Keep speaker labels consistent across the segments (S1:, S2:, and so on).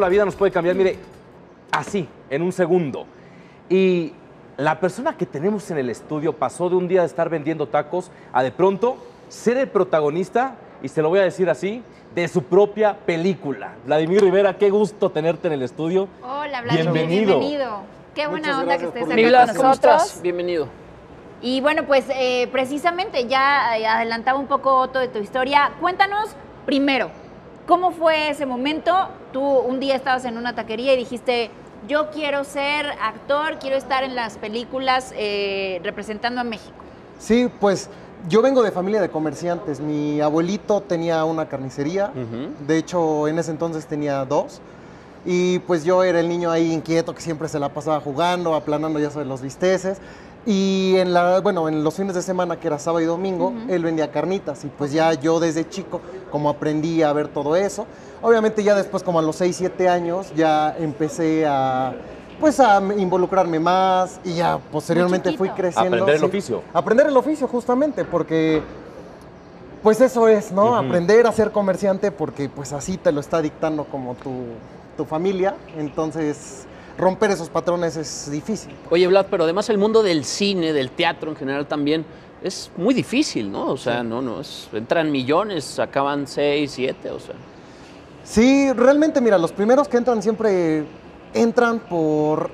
S1: La vida nos puede cambiar, mire, así, en un segundo. Y la persona que tenemos en el estudio pasó de un día de estar vendiendo tacos a de pronto ser el protagonista, y se lo voy a decir así, de su propia película. Vladimir Rivera, qué gusto tenerte en el estudio.
S2: Hola, Vladimir,
S1: Bienvenido.
S2: Qué buena onda que estés acá
S3: Mi
S2: con
S3: Vlad, ¿cómo
S2: nosotros.
S3: estás? Bienvenido.
S2: Y bueno, pues precisamente ya adelantaba un poco, Otto, de tu historia. Cuéntanos primero, ¿cómo fue ese momento? Tú un día estabas en una taquería y dijiste, yo quiero ser actor, quiero estar en las películas representando a México.
S4: Sí, pues yo vengo de familia de comerciantes. Mi abuelito tenía una carnicería, de hecho en ese entonces tenía 2. Y pues yo era el niño ahí inquieto que siempre se la pasaba jugando, aplanando ya sabes los bisteces. Y en los fines de semana, que era sábado y domingo, él vendía carnitas. Y pues ya yo desde chico, como aprendí a ver todo eso, obviamente ya después como a los 6, 7 años, ya empecé a involucrarme más y ya posteriormente fui creciendo.
S1: Aprender el oficio.
S4: Aprender el oficio, justamente, porque pues eso es, ¿no? Aprender a ser comerciante, porque pues así te lo está dictando como tu familia. Entonces, romper esos patrones es difícil.
S3: Oye, Vlad, pero además el mundo del cine, del teatro en general también, es muy difícil, ¿no? O sea, entran millones, acaban 6, 7, o sea.
S4: Sí, realmente, mira, los primeros que entran siempre entran por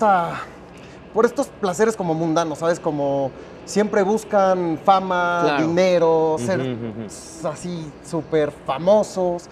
S4: estos placeres como mundanos, ¿sabes? Como siempre buscan fama,
S3: Claro.
S4: dinero, ser así súper famosos,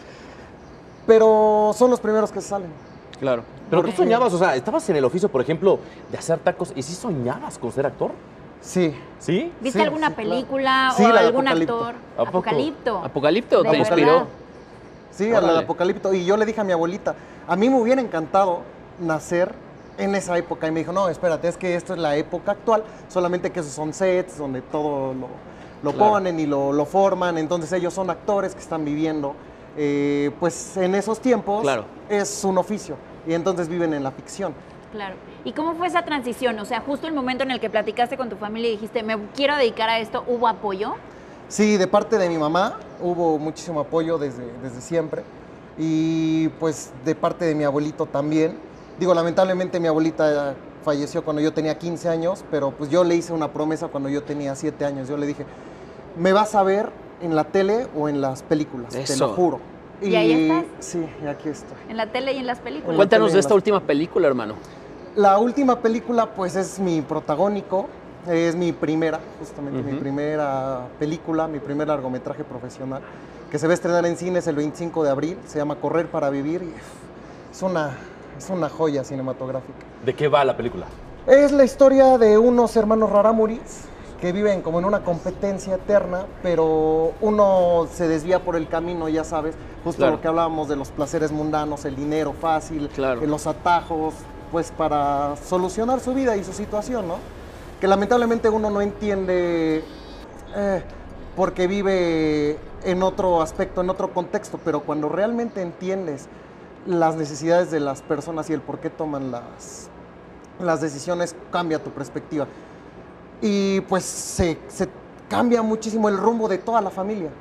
S4: pero son los primeros que salen.
S3: Claro.
S1: Pero tú soñabas, o sea, estabas en el oficio, por ejemplo, de hacer tacos, ¿y sí soñabas con ser actor?
S4: Sí.
S1: ¿Sí?
S2: ¿Viste
S4: Sí,
S2: alguna
S4: sí, claro.
S2: película
S4: Sí,
S2: o
S4: la de
S2: algún
S4: Apocalipto.
S2: actor?
S1: ¿A poco?
S2: Apocalipto.
S3: ¿Apocalipto
S2: De
S3: te
S2: verdad.
S3: inspiró?
S4: Sí, a la
S3: Órale.
S4: de Apocalipto. Y yo le dije a mi abuelita, a mí me hubiera encantado nacer en esa época. Y me dijo, no, espérate, es que esto es la época actual, solamente que esos son sets donde todo lo
S3: Claro.
S4: ponen y lo forman. Entonces ellos son actores que están viviendo, pues en esos tiempos
S3: Claro.
S4: es un oficio. Y entonces viven en la ficción.
S2: Claro. ¿Y cómo fue esa transición? O sea, justo el momento en el que platicaste con tu familia y dijiste, me quiero dedicar a esto, ¿hubo apoyo?
S4: Sí, de parte de mi mamá hubo muchísimo apoyo desde siempre. Y pues de parte de mi abuelito también. Digo, lamentablemente mi abuelita falleció cuando yo tenía 15 años, pero pues yo le hice una promesa cuando yo tenía 7 años. Yo le dije, me vas a ver en la tele o en las películas, te
S3: Eso.
S4: lo juro.
S2: ¿Y ahí estás?
S4: Sí, y aquí estoy.
S2: En la tele y en las películas.
S3: Cuéntanos
S4: tele,
S3: de esta
S4: las-
S3: última película, hermano.
S4: La última película pues es mi protagónico, es mi primera, justamente mi primera película, mi primer largometraje profesional, que se va a estrenar en cines el 25 de abril, se llama Correr para Vivir y es una joya cinematográfica.
S1: ¿De qué va la película?
S4: Es la historia de unos hermanos rarámuris que viven como en una competencia eterna, pero uno se desvía por el camino, ya sabes, justo
S3: Claro.
S4: lo que hablábamos de los placeres mundanos, el dinero fácil,
S3: Claro.
S4: los atajos, pues para solucionar su vida y su situación, ¿no? Que lamentablemente uno no entiende porque vive en otro aspecto, en otro contexto, pero cuando realmente entiendes las necesidades de las personas y el por qué toman las decisiones, cambia tu perspectiva. Y pues se cambia muchísimo el rumbo de toda la familia.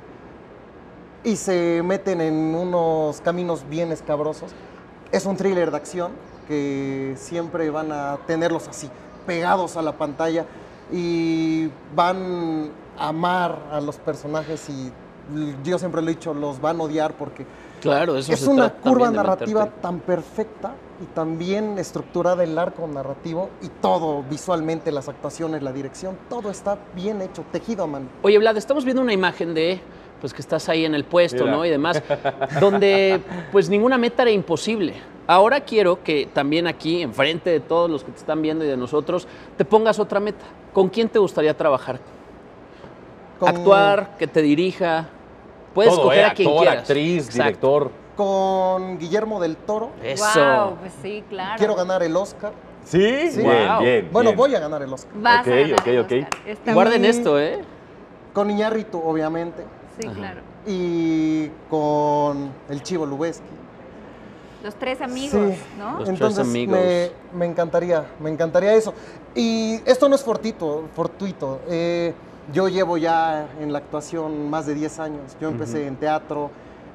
S4: Y se meten en unos caminos bien escabrosos. Es un thriller de acción que siempre van a tenerlos así, pegados a la pantalla. Y van a amar a los personajes y yo siempre lo he dicho, los van a odiar porque
S3: Claro, eso
S4: es
S3: se
S4: una
S3: trata
S4: curva
S3: también de
S4: narrativa
S3: meterte.
S4: tan perfecta y tan bien estructurada el arco narrativo y todo visualmente, las actuaciones, la dirección, todo está bien hecho, tejido a mano.
S3: Oye, Vlad, estamos viendo una imagen de, pues que estás ahí en el puesto,
S1: Mira.
S3: ¿no? Y demás, donde pues ninguna meta era imposible. Ahora quiero que también aquí, enfrente de todos los que te están viendo y de nosotros, te pongas otra meta. ¿Con quién te gustaría trabajar?
S4: Con-
S3: Actuar, que te dirija. Puedes
S1: Todo,
S3: escoger a quien
S1: actor,
S3: quieras.
S1: actriz,
S3: Exacto.
S1: director.
S4: Con Guillermo del Toro,
S3: Eso.
S2: Wow, pues sí, claro.
S4: quiero ganar el Oscar.
S1: ¿Sí?
S4: Sí.
S1: Bien,
S3: Wow.
S1: bien.
S4: Bueno,
S1: bien.
S4: voy a ganar el Oscar.
S2: Vas
S1: Ok,
S2: a ganar
S1: ok,
S2: el
S1: ok.
S2: Oscar. Está
S3: Guarden
S2: bien.
S3: esto, ¿eh?
S4: Con Iñárritu, obviamente,
S2: Sí, claro.
S4: y con el Chivo Lubeski.
S2: Los tres amigos,
S4: Sí.
S2: ¿no?
S3: Los
S4: Entonces
S3: tres amigos.
S4: me encantaría eso. Y esto no es fortuito. Yo llevo ya en la actuación más de 10 años. Yo empecé en teatro,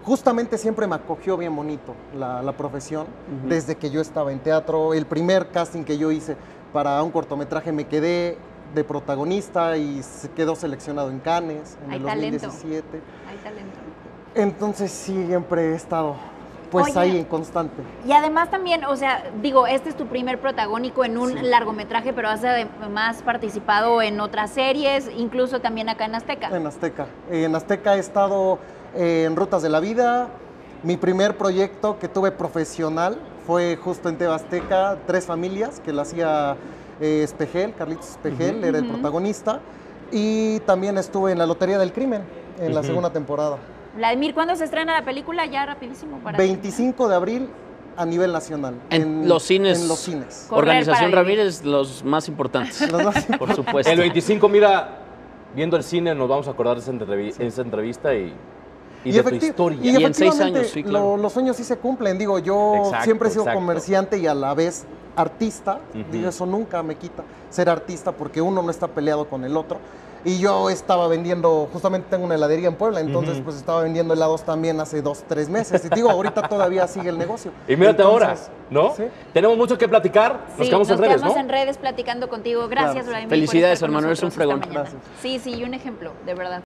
S4: justamente siempre me acogió bien bonito la profesión, desde que yo estaba en teatro. El primer casting que yo hice para un cortometraje me quedé de protagonista y se quedó seleccionado en Cannes en
S2: Hay
S4: el
S2: talento.
S4: 2017.
S2: Hay talento.
S4: Entonces siempre he estado pues
S2: Oye,
S4: ahí en constante.
S2: Y además también, o sea, digo, este es tu primer protagónico en un largometraje, pero has además participado en otras series, incluso también acá en Azteca.
S4: En Azteca. En Azteca he estado en Rutas de la Vida. Mi primer proyecto que tuve profesional fue justo en TV Azteca, Tres Familias, que lo hacía Espejel, Carlitos Espejel, era el protagonista. Y también estuve en La Lotería del Crimen, en la segunda temporada.
S2: Vladimir, ¿cuándo se estrena la película? Ya rapidísimo para
S4: 25 de abril a nivel nacional.
S3: En los cines.
S4: En los cines.
S2: Correr
S3: Organización
S2: para vivir.
S3: Ramírez, los más importantes.
S4: Los más
S3: Por supuesto.
S1: El 25, mira, viendo el cine nos vamos a acordar de esa entrevista y de tu historia.
S3: Y en 6
S4: efectivamente,
S3: años, sí, claro.
S4: los sueños sí se cumplen. Digo, yo
S1: Exacto,
S4: siempre he sido
S1: exacto.
S4: comerciante y a la vez artista. Digo, eso nunca me quita ser artista porque uno no está peleado con el otro. Y yo estaba vendiendo, justamente tengo una heladería en Puebla, entonces pues estaba vendiendo helados también hace 2, 3 meses. Y digo, ahorita todavía sigue el negocio.
S1: Y mírate ahora,
S4: Entonces,
S1: ¿no?
S4: sí.
S1: Tenemos mucho que platicar. Nos
S2: Sí,
S1: quedamos en redes, ¿no?
S2: en redes platicando contigo. Gracias,
S4: Claro.
S2: Vladimir.
S3: Felicidades,
S2: por estar con
S3: hermano, eres un
S2: nosotros esta
S3: fregón.
S2: mañana. Sí, y un ejemplo, de verdad.